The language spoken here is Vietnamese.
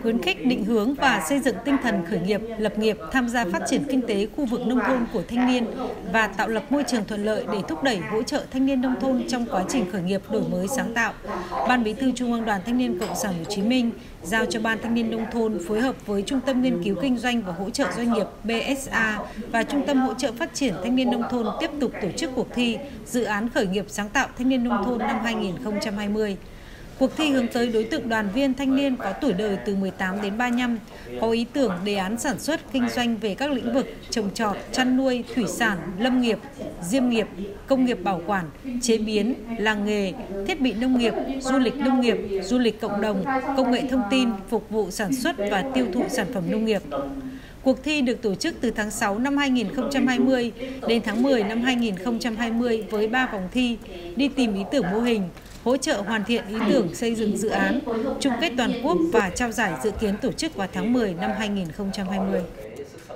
khuyến khích định hướng và xây dựng tinh thần khởi nghiệp, lập nghiệp, tham gia phát triển kinh tế khu vực nông thôn của thanh niên và tạo lập môi trường thuận lợi để thúc đẩy hỗ trợ thanh niên nông thôn trong quá trình khởi nghiệp đổi mới sáng tạo. Ban Bí thư Trung ương Đoàn Thanh niên Cộng sản Hồ Chí Minh giao cho Ban Thanh niên Nông thôn phối hợp với Trung tâm Nghiên cứu Kinh doanh và Hỗ trợ Doanh nghiệp BSA và Trung tâm Hỗ trợ Phát triển Thanh niên Nông thôn tiếp tục tổ chức cuộc thi Dự án khởi nghiệp sáng tạo thanh niên nông thôn năm 2020. Cuộc thi hướng tới đối tượng đoàn viên thanh niên có tuổi đời từ 18 đến 35, có ý tưởng đề án sản xuất, kinh doanh về các lĩnh vực trồng trọt, chăn nuôi, thủy sản, lâm nghiệp, diêm nghiệp, công nghiệp bảo quản, chế biến, làng nghề, thiết bị nông nghiệp, du lịch cộng đồng, công nghệ thông tin, phục vụ sản xuất và tiêu thụ sản phẩm nông nghiệp. Cuộc thi được tổ chức từ tháng 6 năm 2020 đến tháng 10 năm 2020 với 3 vòng thi, đi tìm ý tưởng mô hình, hỗ trợ hoàn thiện ý tưởng xây dựng dự án, chung kết toàn quốc và trao giải dự kiến tổ chức vào tháng 10 năm 2020.